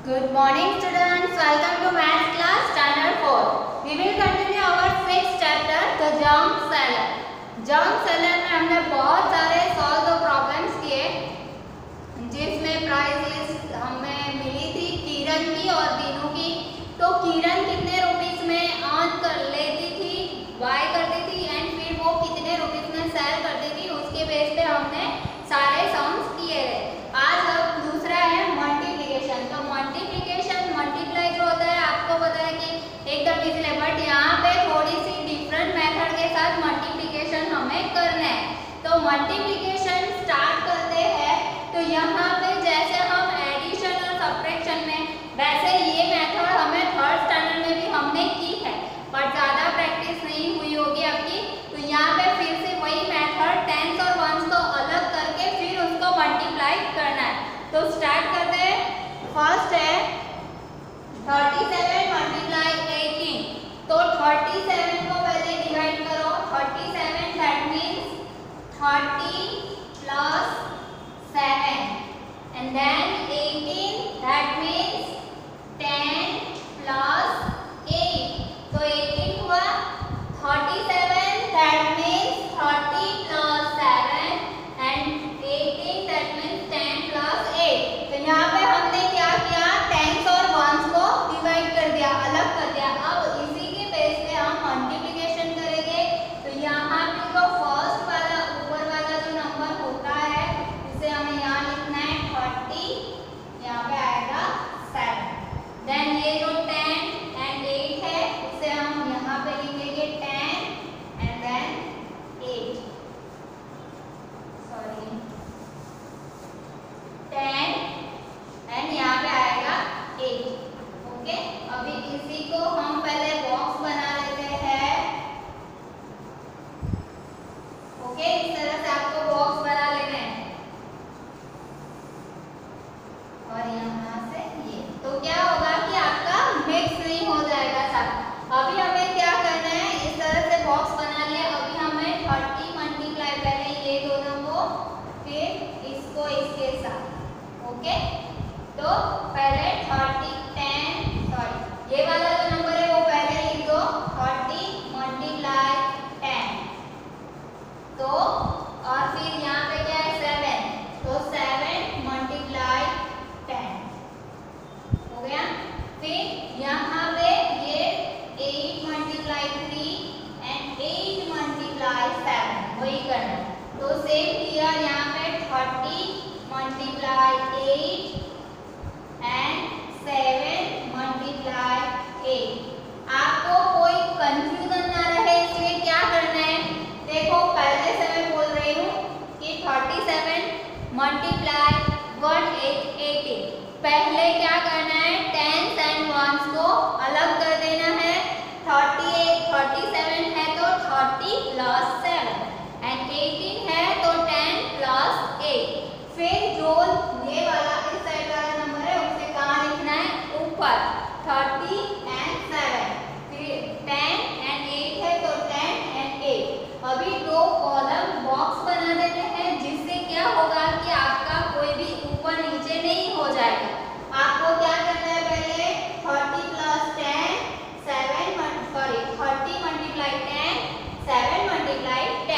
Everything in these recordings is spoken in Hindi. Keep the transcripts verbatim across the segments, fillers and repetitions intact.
Good morning students, welcome to math class standard four. We will continue our sixth chapter, the junk seller. Junk seller में हमने बहुत सारे solve the problems किए, जिसमें प्राइस लिस्ट हमें मिली थी किरण की और दीनू की। तो किरण कितने रुपीस में अर्न कर लेती थी, बाय करती थी एंड फिर वो कितने रुपीस में सेल करती थी, उसके बेस पे हमने सारे सम्स किए हैं। आज अब दूसरा है मल्टीप्लिकेशन। तो मल्टीप्लिकेशन मल्टीप्लाई जो होता है आपको पता है कि एकदम इजी है, बट यहाँ पे थोड़ी सी डिफरेंट मेथड के साथ मल्टीप्लिकेशन हमें करना है। तो मल्टीप्लिकेशन स्टार्ट करते हैं। तो यहाँ पे जैसे हम एडिशन और सब्ट्रैक्शन में, वैसे ये मेथड हमें थर्ड स्टैंडर्ड में भी हमने की है, बट ज़्यादा प्रैक्टिस नहीं हुई होगी आपकी। तो यहाँ पे फिर से वही मेथड टेंस और वंस को अलग करके फिर उसको मल्टीप्लाई करना है। तो स्टार्ट करते हैं। फर्स्ट है थर्टी सेवन मल्टीप्लाई एटीन। तो थर्टी सेवन को पहले डिवाइड करो। Thirty seven that means thirty plus seven and then eighteen that means ten plus eight. तो एटीन हुआ, thirty seven that means thirty plus seven and eighteen that means ten plus eight. तो यहाँ पे हमने क्या किया, टेंस और वंस को डिवाइड कर दिया, अलग कर दिया। अब इसी के बेस पे हम मल्टीप्लिकेशन करेंगे। तो यहाँ पे जो फर्स्ट वाला ऊपर वाला जो नंबर होता है उसे हमें यहाँ लिखना है थर्टी, यहाँ पे आएगा सेवन। देन ये जो टेन एंड एट है उसे हम यहाँ पे लिखेंगे ten and then eight, sorry ten and यहाँ पे आएगा एट। ओके, अभी इसी को हम पहले बॉक्स बना लेते हैं। ओके, इस तरह से आपको बॉक्स बना लेना है और यहाँ से ये। तो क्या होगा कि आपका मिक्स नहीं हो जाएगा सब। अभी हमें क्या करना है, इस तरह से बॉक्स बना लिया। अभी हमें थर्टी मल्टीप्लाई, पहले ये दोनों को फिर इसको इसके साथ। ओके, तो पहले थर्टी टेन, सॉरी ये वाला जो नंबर है वो पहले लिख दो, थर्टी मल्टीप्लाई टेन। तो और फिर यहाँ पे क्या है सेवन, तो सेवन मल्टीप्लाई टेन हो गया। फिर यहाँ पे ये eight multiply three and eight multiply seven, वही करना। तो सेम हियर यहाँ पे thirty multiply eight and seven multiply eight. आपको कोई कंफ्यूजन ना रहे इसलिए क्या करना है, देखो पहले से मैं बोल रही हूँ कि thirty seven multiply one eight eighteen. पहले क्या करना है, टेंस एंड वंस को अलग कर देना है। थर्टी एट थर्टी सेवन है तो thirty plus seven and eighteen है तो टेन प्लस एट। फिर जो ये वाला इस साइड वाला नंबर है उसे कहाँ लिखना है, ऊपर थर्टी एंड सेवन। फिर टेन एंड एट है तो टेन एंड एट। अभी दो कॉलम बॉक्स बना देते हैं, जिससे क्या होगा कि आपका कोई भी ऊपर नीचे नहीं हो जाएगा। आपको क्या करना है, पहले thirty plus ten, seven sorry thirty multiply ten, seven multiply ten.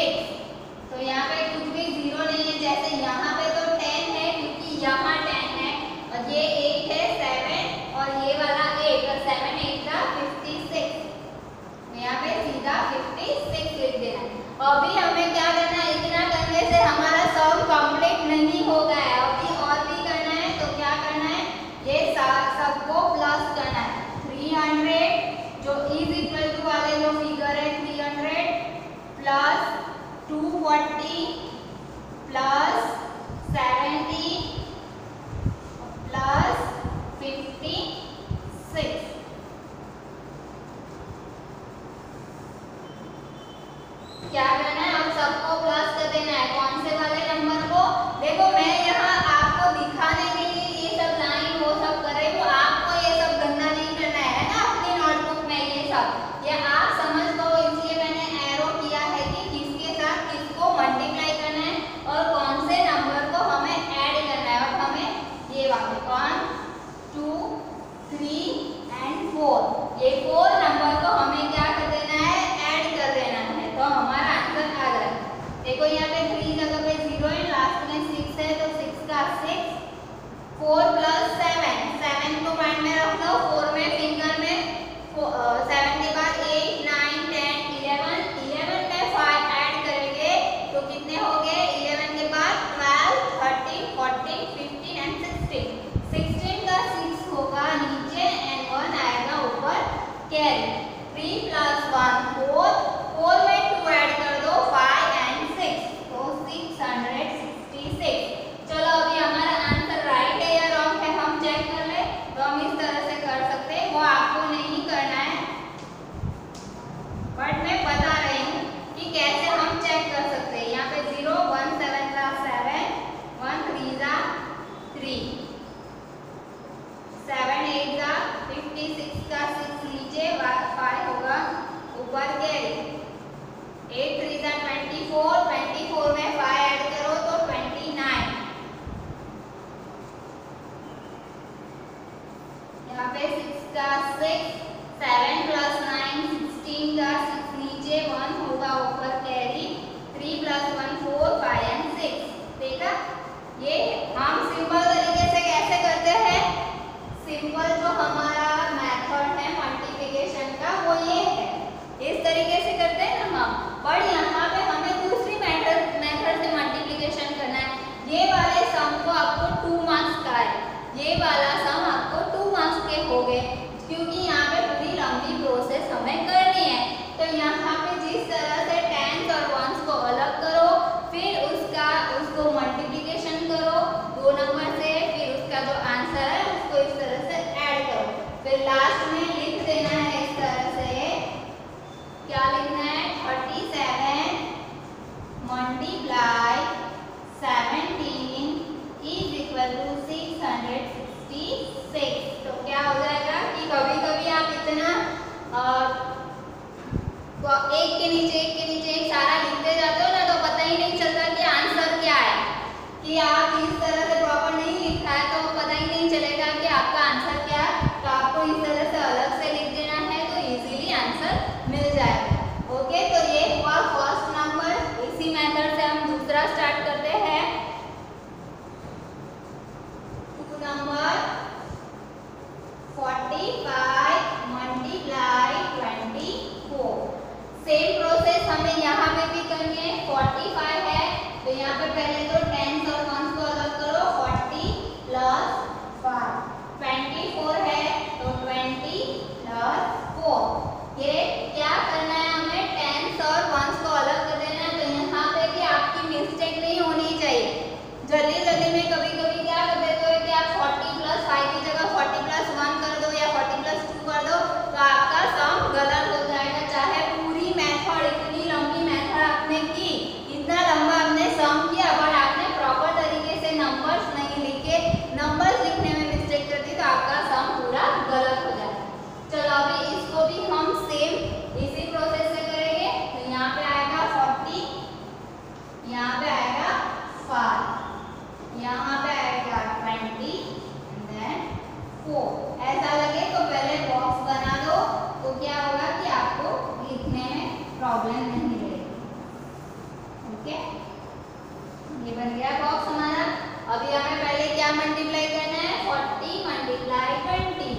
Six. तो यहाँ पे कुछ भी जीरो नहीं है, जैसे यहाँ पे तो टेन है क्योंकि यहाँ टेन है और ये एट है सेवन और ये वाला एट, तो सेवन एट का फिफ्टी सिक्स। यहाँ पे सीधा फिफ्टी सिक्स लिख देना है। अभी हमें क्या करना है, इतना करने से हमारा सॉल्व कंप्लीट नहीं होगा है, अभी और भी करना है। तो क्या करना है, ये सबको प्लस करना है। थ्री हंड्रेड जो इज इक्वल टू वाले जो फिगर है three hundred plus two forty plus seventy plus fifty six. क्या करना है, अब सबको प्लस कर देना है। कौन से वाले नंबर को, देखो मैं यहाँ आपको दिखाने के लिए ये सब लाइन वो सब कर रही हूँ, आपको ये सब गंदा नहीं करना है ना अपनी नोटबुक में। ये सब ये आप समझ लो, इसलिए मैंने एरो किया है कि किसके साथ किसको मल्टीप्लाई करना है और कौन से नंबर को हमें ऐड करना है। और हमें ये वाले one two three and four, ये फोर नंबर को हमें क्या कर देना है, ऐड कर देना है। तो हमारा आंसर आ गया। देखो यहाँ पे थ्री जगह पे जीरो है, लास्ट में सिक्स है, तो सिक्स का six, four plus seven, seven को माइंड में रख लो, फोर में फिंगर में, सेवन के बाद eight nine ten eleven, eleven में फाइव ऐड करेंगे तो कितने हो गए, इलेवन के बाद twelve thirteen fourteen fifteen and sixteen, sixteen का सिक्स होगा नीचे एंड वन आएगा ऊपर carry. Three plus one four, four में टू ऐड कर दो फाइव एंड सिक्स, तो सिक्स हंड्रेड सिक्सटी सिक्स। चलो अभी हमारा आंसर राइट है या रॉन्ग है हम चेक कर ले। तो हम इस तरह से कर सकते हैं, वो आपको नहीं करना है बट मैं बता रही हूँ कि कैसे हम चेक कर सकते हैं। यहाँ पे जीरो, वन सेवन का सेवन, वन थ्री जा थ्री, सेवन एट जा फिफ्टी सिक्स का सिक्स नीचे, फाइव होगा ऊपर कैरी, एट थ्री जा ट्वेंटी फोर, ट्वेंटी फोर में फाइव ऐड करो तो ट्वेंटी नाइन। यहाँ पे सिक्स का six, seven plus nine sixteen का सिक्स नीचे, वन होगा ऊपर carry, three plus one four, five and six. देखा, ये हम सिंपल तरीके से कैसे करते हैं, सिंपल जो हमारा मेथड है मल्टीप्लिकेशन का वो ये है, इस तरीके से करते हैं ना हम। पर यहाँ पे हमें दूसरी मेथड मेथड से मल्टीप्लिकेशन करना है। ये वाले सम को आपको टू मार्क्स का है, ये वाला सम आपको टू मार्क्स के हो गए क्योंकि यहाँ पे पूरी लंबी प्रोसेस हमें करनी है। तो यहाँ पे जिस तरह से टेंस और वंस को अलग करो, फिर उसका उसको मल्टीप्लिकेशन करो दो नंबर से, फिर उसका जो आंसर है उसको इस तरह से ऐड करो, फिर लास्ट में लिख देना है इस तरह से। क्या लिखना है, thirty seven multiply seventeen is equal to six hundred sixty six. तो क्या हो जाएगा कि कभी कभी आप इतना आ, तो एक के नीचे एक के नीचे एक सारा लिखते जाते हो ना, तो पता ही नहीं चलता कि आंसर क्या है, कि आप इस तरह से प्रॉपर नहीं लिखा है तो पता ही नहीं चलेगा कि आपका आंसर क्या है। तो आपको इस तरह से अलग से लिख देना है तो इजीली आंसर मिल जाएगा। ओके, तो ये हुआ फर्स्ट नंबर। इसी मेथड से हम दूसरा स्टार्ट करते हैं। Two number forty five multiply twenty four, same process हमें यहाँ पे भी करनी है। फोर्टी फाइव है तो यहाँ पे पहले तो टेंस और वंस को अलग ओके, ये बन गया बॉक्स हमारा। अभी हमें पहले क्या मल्टीप्लाई करना है, forty multiply twenty,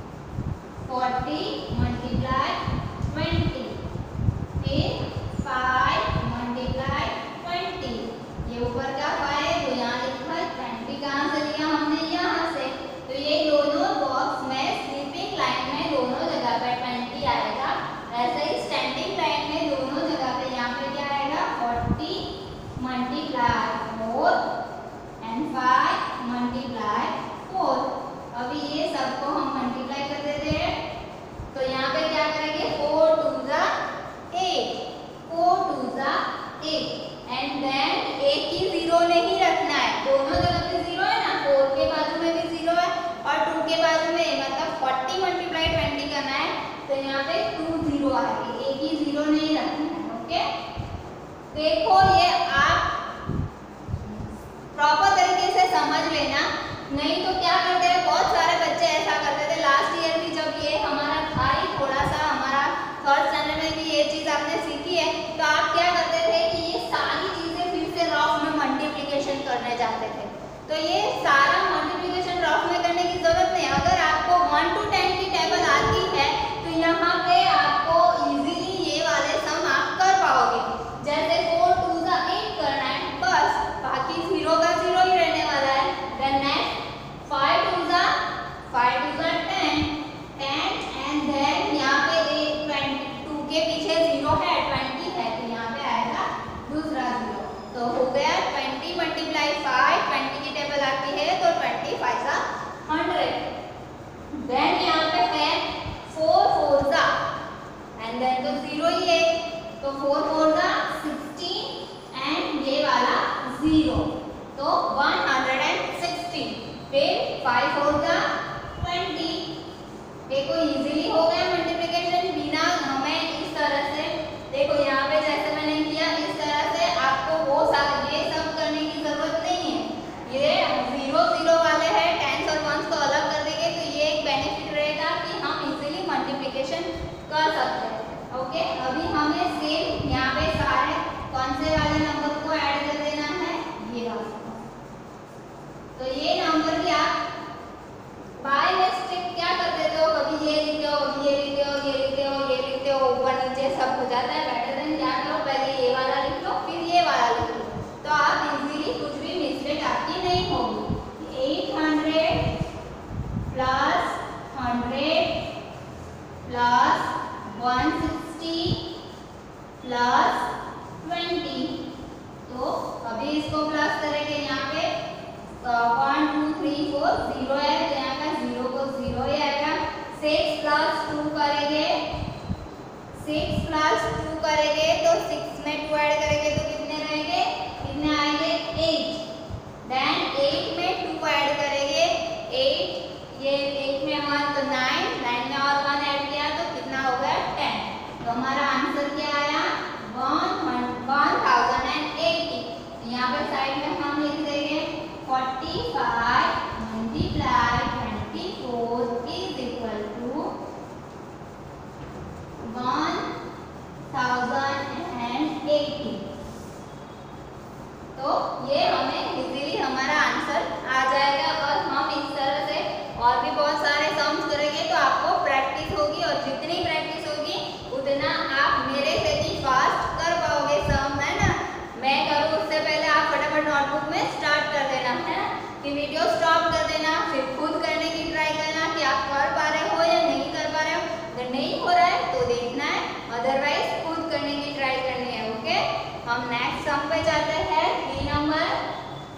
forty multiply twenty, फिर फाइव मल्टीप्लाई ट्वेंटी, ये ऊपर का फाइव, तो यहाँ लिखा है ट्वेंटी, कहाँ से लिया हमने, यहाँ से। तो ये दोनों बॉक्स में स्लीपिंग लाइन में दोनों जगह पे ट्वेंटी आएगा, ऐसे ही स्टैंडिंग लाइन में दोनों जगह पे यहाँ पे क्या आएगा, forty multiply four and five multiply four. अभी ये सबको हम मल्टीप्लाई कर देते हैं, तो यहाँ पे क्या करेंगे, फोर टू जा एट, फोर टू जा एट, एंड देन एक ही जीरो नहीं रखना है, दोनों जगह पे जीरो है ना, फोर के बाजू में भी जीरो है और टू के बाजू में, मतलब फोर्टी मल्टीप्लाई ट्वेंटी करना है, तो यहाँ पे टू जीरो आएगी, एक ही जीरो नहीं रखना है। ओके, देखो ये आप प्रॉपर तरीके से समझ लेना, नहीं तो क्या करते हैं, बहुत सारे बच्चे ऐसा करते थे। लास्ट ईयर भी जब ये हमारा था ही थोड़ा सा, हमारा थर्ड स्टैंडर्ड में भी ये चीज़ आपने सीखी है, तो आप क्या करते थे कि ये सारी चीज़ें फिर से रफ में मल्टीप्लिकेशन करने जाते थे। तो ये सारा मल्टीप्लिकेशन रफ में करने की जरूरत नहीं, अगर आपको वन टू टेन की टेबल आती है तो यहाँ पे आपको इजीली ये वाले सम आप कर पाओगे। जैसे फोर टू जा एट करना है बस, बाकी जीरो का जीरो ही रहने वाला है। देन नेक्स्ट फाइव टू जा फाइव टू जा टेन, टेन एंड देन यहाँ पे एक ट्वेंटी, टू के पीछे जीरो है, ट्वेंटी है, तो यहाँ पे आएगा दूसरा जीरो, तो हो गया ट्वेंटी मल्टीप्लाई फाइव, ट्वेंटी की टेबल आती है तो ट्वेंटी फाइव जा हंड्रेड। देन यहाँ पे है फोर फोर जा एंड देन तो जीरो ही है, तो फोर फोर जा सिक्सटीन एंड ये वाला जीरो, तो वन हंड्रेड एंड सिक्सटीन। फिर फाइव फोर जा ट्वेंटी, देखो इजीली हो गया मल्टीप्लिकेशन, बिना हमें इस तरह से, देखो यहाँ पे जैसे मैंने किया इस तरह से, आपको वो सब ये सब करने की जरूरत नहीं है। ये जीरो जीरो वाले हैं, टेंस और वंस को अलग कर देंगे, तो ये एक बेनिफिट रहेगा कि हम इजीली मल्टीप्लिकेशन कर सकते हैं। ओके, अभी हमें सेम यहाँ पे सारे कौन से वाले नंबर को ऐड कर देना है, ये वाला। तो ये नंबर की आप बाय मिस्टेक क्या कर देते हो, कभी ये लिखते हो, कभी ये लिखते हो, ये लिखते हो, ये लिखते हो, ऊपर नीचे सब हो जाता है। बेटर देन क्या करो, पहले ये वाला लिख लो फिर ये वाला लिख लो, तो आप इजीली कुछ भी मिस्टेक आपकी नहीं होगी। Eight hundred plus hundred plus one sixty plus twenty, तो अभी इसको प्लस करेंगे, यहाँ पे one two three four zero है, तो यहाँ का जीरो को जीरो ही आएगा। सिक्स प्लस टू करेंगे, सिक्स प्लस टू करेंगे तो सिक्स में टू ऐड करेंगे तो कितने रहेंगे, कितने आएंगे, एट। देन एट में टू ऐड करेंगे, एट, ये एट में वन तो नाइन, नाइन में और वन ऐड किया तो कितना हो गया, टेन। तो हमारा आंसर क्या आया, one one thousand and eighty. यहाँ पर साइड में हम लिख देंगे forty five multiply twenty four is equal to one thousand and eighty. तो ये हमें इजीली हमारा आंसर आ जाएगा, और हम इस तरह से और भी बहुत सारे सम्स करेंगे, तो आपको प्रैक्टिस होगी, और जितनी प्रैक्टिस होगी उतना आप मेरे से भी फास्ट कर पाओगे सम, है ना। मैं करूँ उससे पहले आप फटाफट नोटबुक में स्टार्ट कर देना, है ना, कि वीडियो स्टॉप कर देना, फिर खुद करने की ट्राई करना कि आप कर पा रहे हो या नहीं कर पा रहे हो। अगर नहीं हो रहा है तो देखना है, अदरवाइज खुद करने की ट्राई करनी है। ओके, हम नेक्स्ट सम पे जाते हैं, थ्री नंबर।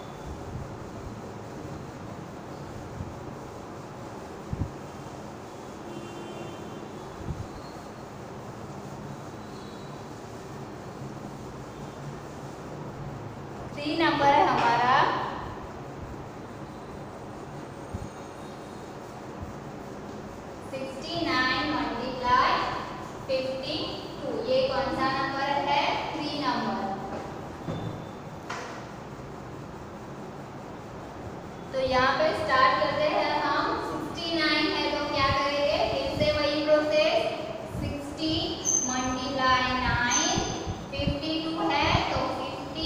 थ्री नंबर है हमारा sixty nine multiply fifty two, ये कौन सा नंबर है, थ्री नंबर। तो यहाँ पे स्टार्ट करते हैं हम, सिक्सटी नाइन है तो क्या करेंगे, फिर से वही process, sixty multiply nine, fifty two है तो फिफ्टी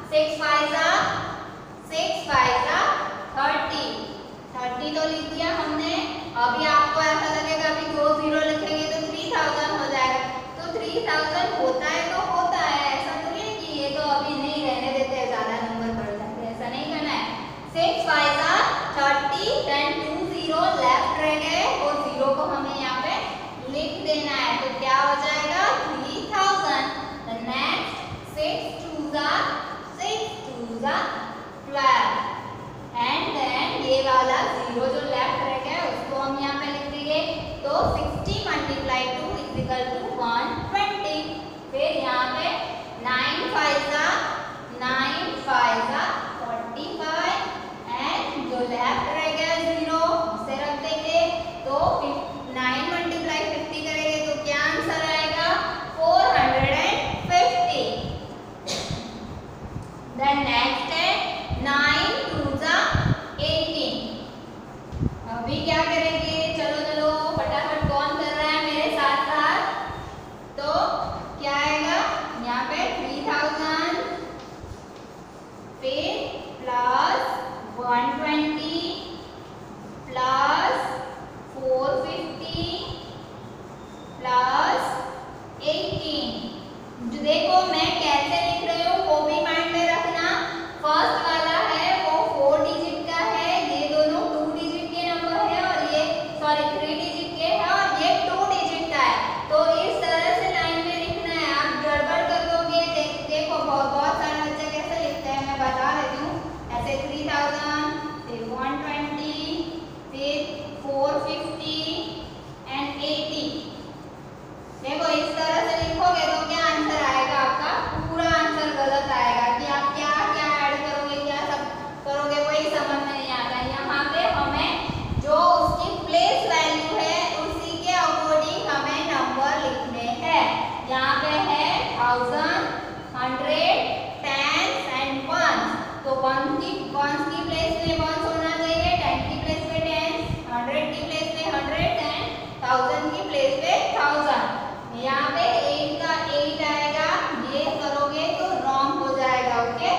सिक्स फाइव जा सिक्स फाइव जा थर्टी, थर्टी तो लिख दिया हमने। अभी आपको ऐसा लगेगा अभी दो जीरो लिखेंगे तो थ्री थाउजेंड हो जाएगा, तो थ्री थाउजेंड होता है तो होता है, ऐसा तो नहीं कि ये तो अभी नहीं रहने देते हैं, ज्यादा नंबर बढ़ जाते हैं, ऐसा नहीं करना है। सिक्स फाइव जा thirty, then two zero left रह गए, वो जीरो को हमें यहाँ पे लिख देना है, तो क्या हो जाएगा three thousand. Next six two जा सिक्स टू जा ट्वेल्व, एंड देन ये वाला जीरो जो लेफ्ट रह गया उसको हम यहाँ पे लिख देंगे, तो sixty multiply two is equal to one twenty. फिर यहाँ पे नाइन फाइव जा नाइन फाइव जा फोर्टी फाइव, एंड जो लेफ्ट रह गया जीरो उसे रख देंगे, तो नाइन मल्टीप्लाई फिफ्टी करेंगे तो क्या आंसर आएगा four hundred fifty. Then next है नाइन टू जा एटीन। अभी क्या करेंगे, चलो चलो फटाफट कौन कर रहा है मेरे साथ साथ, तो क्या आएगा यहाँ पे थ्री थाउजेंड, फिर plus one twenty plus four fifty plus eighteen. जो देखो मैं कैसे लिख रही हूँ वो भी माइंड में रखना। फर्स्ट वाला है वो फोर डिजिट का है, ये दोनों टू डिजिट के नंबर है, और ये सॉरी थ्री डिजिट के है, और ये टू डिजिट का है, तो इस तरह से लाइन में लिखना है। आप गड़बड़ कर दोगे, देख, देखो बहुत बहुत सारे बच्चे कैसे लिखते हैं, मैं बता देती हूँ। ऐसे थ्री थाउजेंड, फिर वन ट्वेंटी, फिर फोर फिफ्टी एंड एटी। देखो इस तरह से लिखोगे तो क्या आंसर आएगा आपका, पूरा आंसर गलत आएगा कि आप क्या क्या ऐड करोगे, क्या सब करोगे, वही समझ में नहीं आता। यहाँ पे हमें जो उसकी प्लेस वैल्यू है उसी के अकॉर्डिंग हमें नंबर लिखने हैं। यहाँ पे है thousand, hundred, ten and one, तो वन की वन की प्लेस में वन होना चाहिए, टेन की प्लेस पे टेन, हंड्रेड की प्लेस पे हंड्रेड, एंड थाउजेंड की प्लेस पे थाउजेंड। यहाँ पे एट का एट आएगा, ये करोगे तो रॉन्ग हो जाएगा, ओके।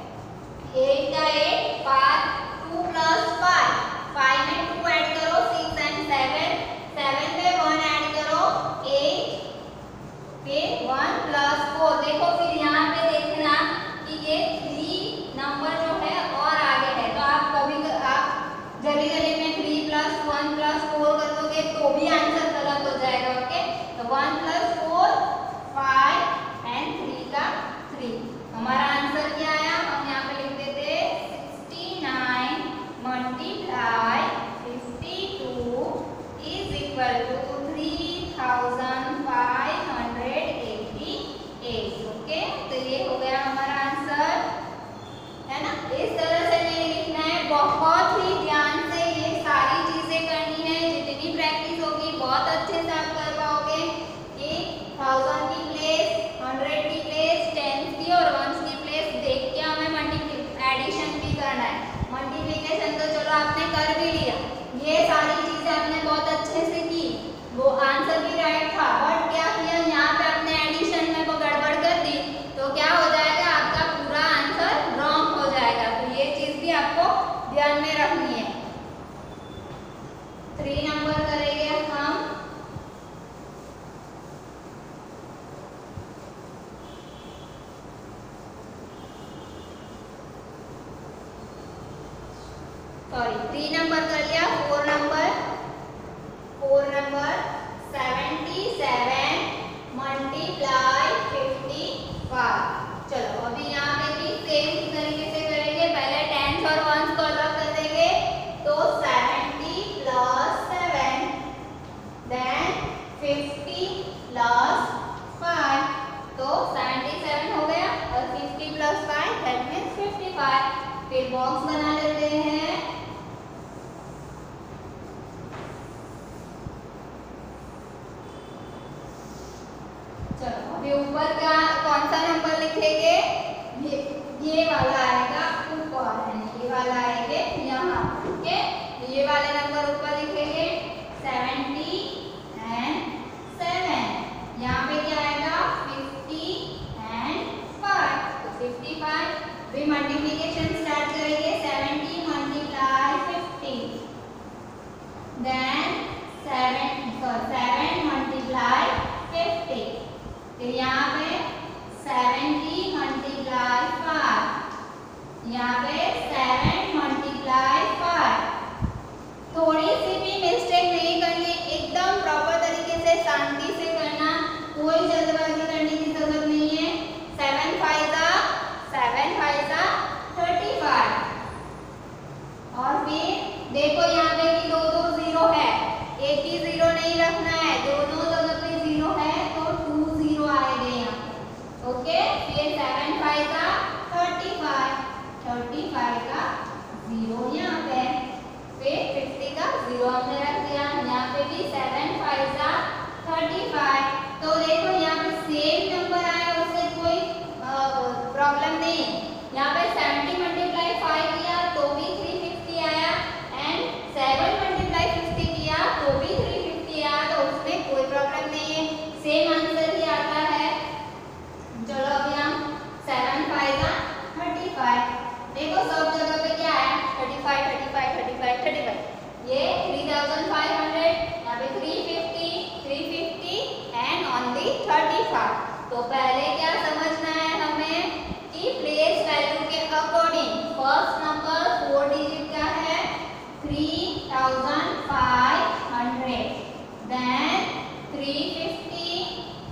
एट का eight, five, two plus five, five में टू ऐड करो सिक्स एंड सेवन, सेवन में वन ऐड करो एट, फिर वन प्लस फोर। देखो फिर यहाँ पे देखना कि ये थ्री नंबर जो है और आगे है, तो आप कभी आप जल्दी जल्दी में three plus one plus four कर दोगे तो भी आंसर गलत हो जाएगा, ओके। तो one plus four five and three का थ्री, हमारा आंसर क्या आया, हम यहाँ पे लिख देते sixty nine multiply fifty two is equal to three thousand five hundred eighty eight, okay. तो ये हो गया हमारा आंसर, है ना। इस तरह से नहीं लिखना है, बहुत ही ध्यान से ये सारी चीजें करनी है, जितनी प्रैक्टिस होगी बहुत अच्छे से आप कर पाओगे। कि थाउजेंड की प्लेस, हंड्रेड की प्लेस, टेन की और वन की प्लेस देख के हमें मल्टीप्ली एडिशन भी करना है। मल्टीप्लिकेशन तो चलो आपने कर भी लिया, ये सारी चीजें आपने बहुत अच्छे से की, वो आंसर भी राइट था, बट क्या किया यहाँ पे आपने एडिशन में को गड़बड़ कर दी, तो क्या हो जाएगा आपका पूरा आंसर रॉन्ग हो जाएगा। तो ये चीज भी आपको ध्यान में रखनी है। थ्री नंबर करेंगे हम, सॉरी थ्री नंबर कर लिया, four number, four number seventy seven multiply fifty five. चलो अभी यहाँ पे भी सेम तरीके से करेंगे, पहले टेंस और वंस को अलग कर देंगे, तो seventy plus seven, then fifty plus five, तो सेवेंटी सेवन हो गया, और fifty plus five that means fifty five. फिर बॉक्स बना लेते हैं, चलो अभी ऊपर का कौन सा नंबर लिखेंगे, ये ये वाला आएगा ऊपर, ये वाला आएंगे यहाँ, ओके। ये वाले नंबर ऊपर लिखेंगे सेवेंटी एंड सेवन, यहाँ पे क्या आएगा फिफ्टी एंड फाइव, तो फिफ्टी फाइव फिर यहाँ पे सेवेंटी मल्टीप्लाई फाइव, यहाँ पे सेवन मल्टीप्लाई फाइव। थोड़ी सी भी मिस्टेक नहीं करनी, एकदम प्रॉपर तरीके से शांति से करना, कोई जल्दबाजी करने की जरूरत नहीं है। सेवन फाइव जा सेवन फाइव जा थर्टी फाइव। और फिर देखो यहाँ पे भी दो दो जीरो है, एक ही जीरो नहीं रखना है, दोनों जगह पे जीरो है तो टू जीरो आएंगे यहाँ। ओके, फिर सेवन फाइव का थर्टी फाइव, थर्टी फाइव का जीरो यहाँ पे, फिर फिफ्टी का जीरो हमने रख दिया। यहाँ पे भी सेवन फाइव का थर्टी फाइव। तो देखो यहाँ पे सेम नंबर आया, उससे कोई प्रॉब्लम नहीं। यहाँ पे सेवेंटी मल्टीप्लाई फाइव किया तो भी थ्री फिफ्टी आया, एंड सेवन मल्टीप्लाई फिफ्टी किया तो भी थ्री फिफ्टी आया, तो उसमें कोई प्रॉब्लम नहीं है, सेम आंसर ही आता है। चलो अभी हम सेवन फाइव का थर्टी फाइव, देखो सब जगह पे क्या है, thirty five thirty five thirty five thirty five. ये थ्री थाउजेंड फाइव हंड्रेड, यहाँ पे three fifty three fifty and only thirty five. तो पहले क्या समझना है हमें कि प्लेस वैल्यू के according first number four digit का है three thousand five hundred, then three fifty,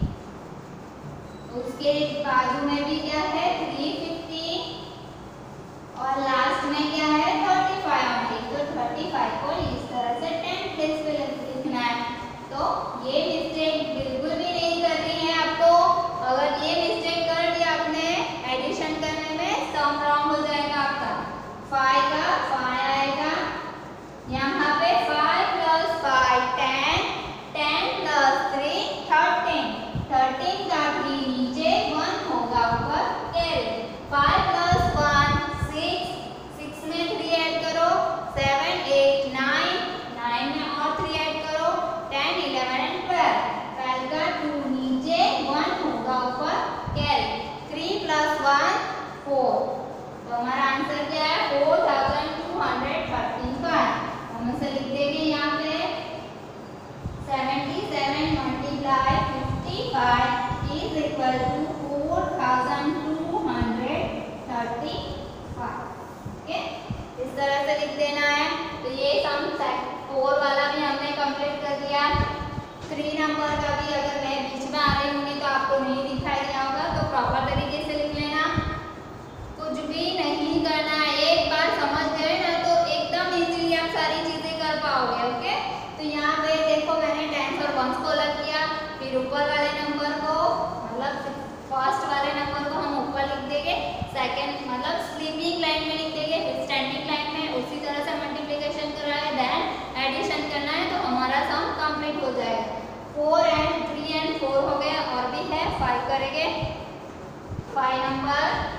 उसके बाजू में भी क्या है थ्री फिफ्टी, और लास्ट में क्या है थर्टी फाइव ओनली। तो थर्टी फाइव को इस तरह से टेन प्लेस पे लिखना है। तो ये मिस्टेक बिल्कुल भी नहीं करनी है आपको। अगर ये मिस्टेक कर दिया आपने एडिशन करने में, सम रॉन्ग हो जाएगा आपका। फाइव का फाइव आएगा, यहाँ पे five plus five ten, ten plus three thirteen, thirteen का थ्री नीचे, वन होगा ऊपर carry. Five plus one six, six में थ्री ऐड करो, सेवन एट नाइन, नाइन में और थ्री ऐड करो, ten eleven and twelve, twelve का टू नीचे, वन होगा ऊपर carry. Three plus one four, तो हमारा आंसर क्या है four thousand two hundred thirty five. हम इसे लिख देंगे यहाँ पे seventy seven multiply fifty five is equal to four thousand two hundred thirty five. Okay, इस तरह से लिख देना है। तो ये सम फोर वाला भी हमने कंप्लीट कर दिया। थ्री नंबर का भी अगर मैं बीच में आ रही हूँ तो आपको नहीं दिखाई दिया होगा, तो प्रॉपर तरीके से लिख लेना, कुछ भी नहीं करना है। एक बार समझ गए ना तो एकदम इजीली आप सारी चीजें कर पाओगे। ओके, तो यहाँ पे देखो मैंने टेंस और वंस को अलग किया, फिर ऊपर वाले नंबर को मतलब फर्स्ट वाले नंबर को हम ऊपर लिख देंगे, सेकंड मतलब स्लीपिंग लाइन में लिख देंगे, फिर स्टैंडिंग लाइन में उसी तरह से मल्टीप्लिकेशन करना है, देन एडिशन करना है, तो हमारा सम कंप्लीट हो जाएगा। Four and three and four हो गया, और भी है फाइव करेंगे। Five number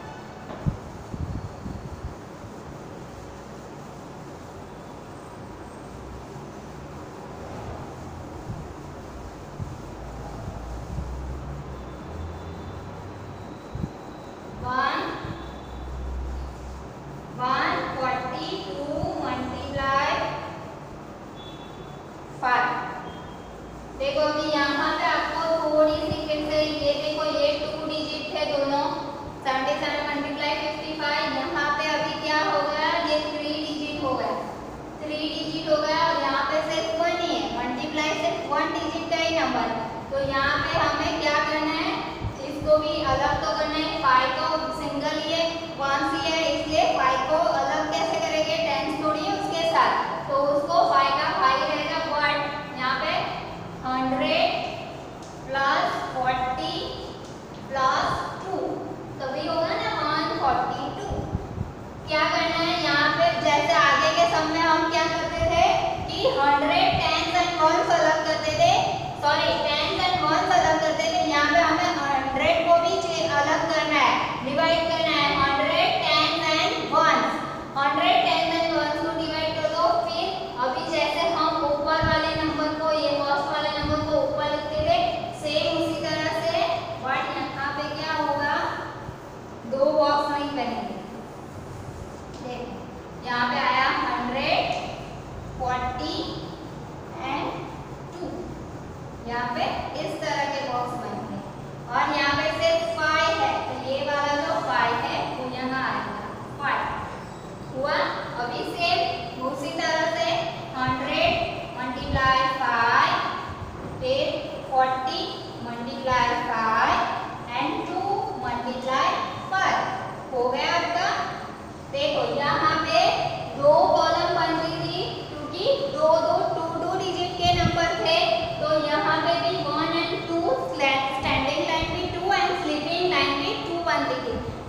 one one forty two multiply five. देखो अभी यहाँ पे आपको थोड़ी सी फिर से ये देखो ये टू डिजिट है दोनों,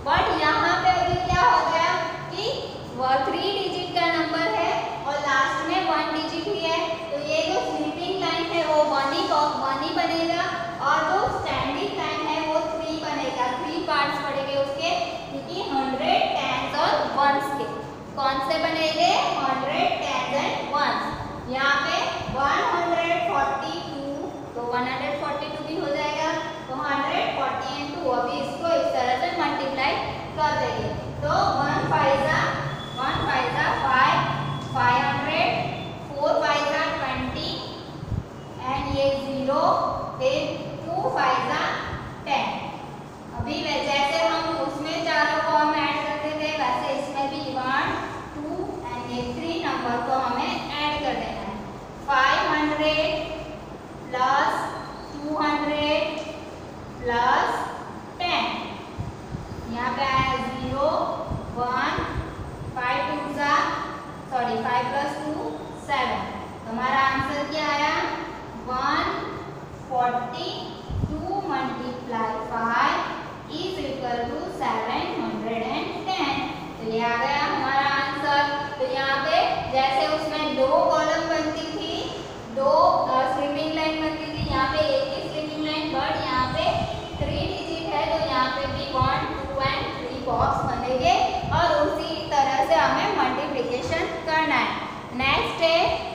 बट यहाँ पे अभी क्या हो गया कि वह थ्री डिजिट का नंबर है और लास्ट में वन डिजिट ही है, तो ये जो स्लीपिंग लाइन है वो वन ही वन ही बनेगा और जो स्टैंडिंग लाइन है वो थ्री बनेगा। थ्री पार्ट्स पड़ेंगे उसके, क्योंकि हंड्रेड टेंस और वंस के। कौन से बनेंगे? Hundred tens and ones. यहाँ पे वन हंड्रेड फोर्टी टू, तो वन हंड्रेड फोर्टी टू भी हो जाएगा, तो हंड्रेड फोर्टी एंड टू। अभी इसको इस तरह से मल्टीप्लाई कर देंगे, तो one five one five five, five hundred, four five twenty and ये जीरो, फिर टू फाइव टेन। अभी जैसे हम उसमें चारों को हम ऐड करते थे वैसे इसमें भी वन टू एंड ये थ्री नंबर को हमें ऐड कर देना है। Five hundred plus two hundred plus ten, यहाँ पे आया जीरो, वन, फाइव टू ज़ा sorry five plus two seven. हमारा आंसर क्या आया? One forty two multiply five is equal to seven hundred and ten. तो ये आ गया हमारा आंसर। तो यहाँ पे जैसे उसमें दो कॉलम बनती थी, दो स्लीपिंग लाइन बनती थी, यहाँ पे एक ही स्लीपिंग लाइन, बट यहाँ पे थ्री डिजिट है, तो यहाँ पे भी one two and three box बनेंगे और उसी तरह से हमें मल्टीप्लिकेशन करना है। नेक्स्ट है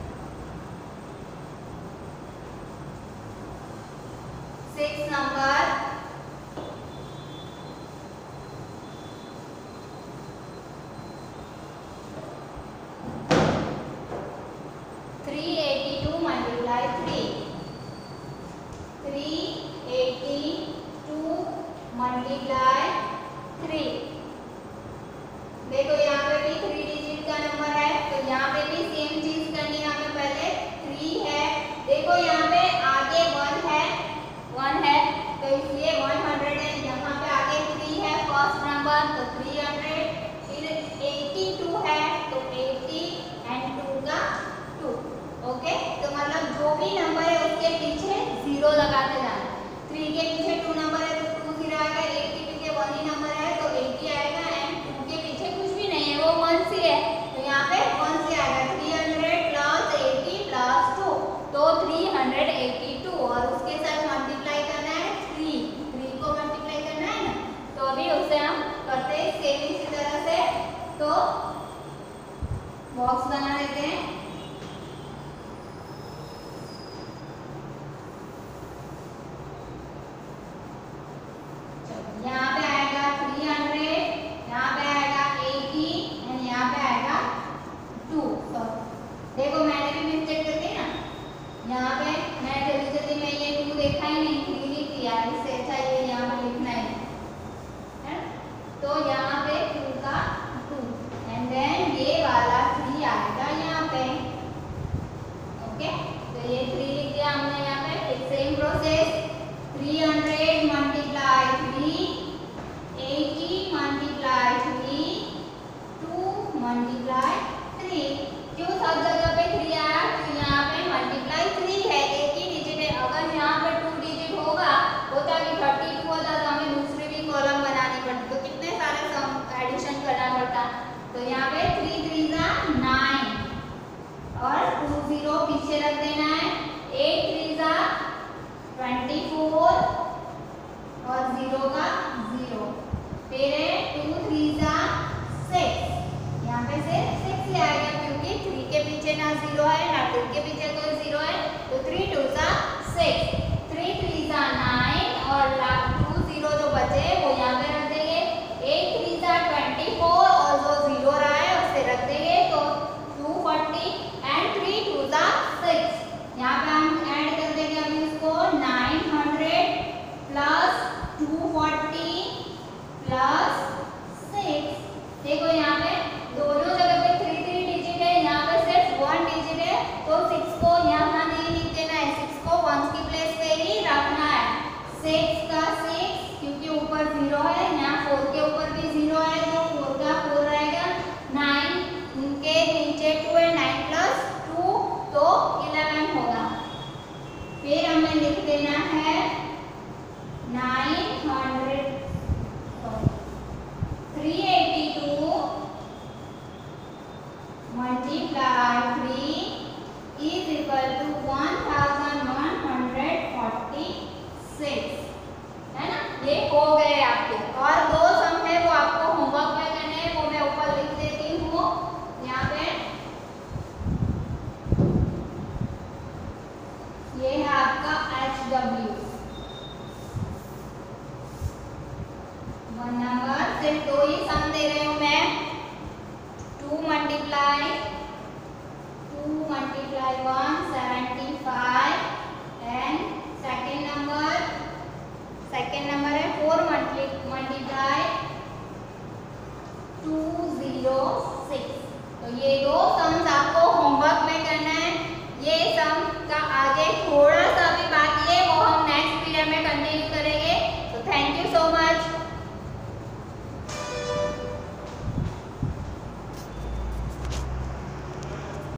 six number, three eighty two multiply three, three eighty two multiply three. देखो यहाँ पे भी थ्री डिजिट का नंबर है, तो यहाँ पे भी सेम चीज करनी है हमें। पहले थ्री है, देखो यहाँ पे आगे वन है, वन है तो इसलिए वन हंड्रेड है, यहाँ पे आगे थ्री है फर्स्ट नंबर, तो थ्री हंड्रेड, फिर एटी टू है तो एटी एंड टू का टू। ओके, तो मतलब जो भी नंबर है उसके पीछे जीरो लगाते जाना। थ्री के पीछे टू नंबर है तो टू जीरो आएगा, एट के पीछे वन ही नंबर है तो एटी आएगा, एंड टू के पीछे कुछ भी नहीं है वो वन से है, तो यहाँ पे वन से आएगा। Three hundred plus eighty plus two, तो थ्री हंड्रेड एटी टू, और उसके साथ मल्टीप्लाई करना है थ्री, थ्री को मल्टीप्लाई करना है ना, तो अभी उसे हम करते हैं सेम इसी तरह से। तो बॉक्स बना देते हैं, यहाँ पे आएगा थ्री हंड्रेड, यहाँ पे आएगा एटी एंड यहाँ पे आएगा टू। तो देखो मैंने भी मिस्टेक कर दी ना, यहाँ पे मैं जल्दी जल्दी में ये टू देखा ही नहीं, थ्री लिख दिया, इससे अच्छा ये यहाँ पे लिखना है, है? तो यहाँ पे टू का टू एंड देन ये वाला थ्री आएगा यहाँ पे। ओके, तो ये थ्री लिख दिया हमने यहाँ पे। फिर same process, three hundred multiply three, eighty multiply three, two multiply three. क्यों सब जगह पे थ्री आया? तो यहाँ पे मल्टीप्लाई थ्री है, एक ही डिजिट है। अगर यहाँ पे टू डिजिट होगा होता कि थर्टी टू होता तो हमें दूसरी भी कॉलम बनानी पड़ती, तो कितने सारे सम एडिशन करना पड़ता। तो यहाँ पे थ्री थ्री ज़ा नाइन और टू जीरो पीछे रख देना है, एट थ्री ज़ा ट्वेंटी फोर और जीरो का जीरो, फिर टू थ्री ज़ा सिक्स, यहाँ पे से सिक्स ही आएगा क्योंकि थ्री के पीछे ना जीरो है ना टू के पीछे कोई जीरो है, तो थ्री टू ज़ा सिक्स, थ्री थ्री ज़ा नाइन और टू जीरो जो बचे वो यहाँ पे रख देंगे, एट थ्री ज़ा ट्वेंटी फोर और जो जीरो रहा है उसे रख देंगे, तो two forty and three two ज़ा सिक्स। यहाँ पे हम ऐड कर देंगे अभी इसको, nine hundred plus two forty plus six. देखो यहाँ पे दोनों जगह पे थ्री थ्री डिजिट है, यहाँ पे सिर्फ वन डिजिट है, तो सिक्स को यहाँ नहीं लिख देना है, सिक्स को वन की प्लेस पे ही रखना है। सिक्स का सिक्स क्योंकि ऊपर जीरो है, यहाँ फोर के ऊपर भी जीरो है तो फोर का फोर रहेगा, नाइन के नीचे टू है, नाइन प्लस टू तो इलेवन होगा। फिर हमें लिख देना है नाइन हंड्रेड ये हो गए आपके। और दो सम है वो आपको होमवर्क में करने हैं, वो मैं ऊपर लिख देती हूँ यहाँ पे। ये है आपका एच डब्ल्यू वन नंबर। सिर्फ दो ही सम दे रही हूँ मैं। Two multiply two multiply one seventy five and second number second number है four multiply two zero six. तो ये दो सम्स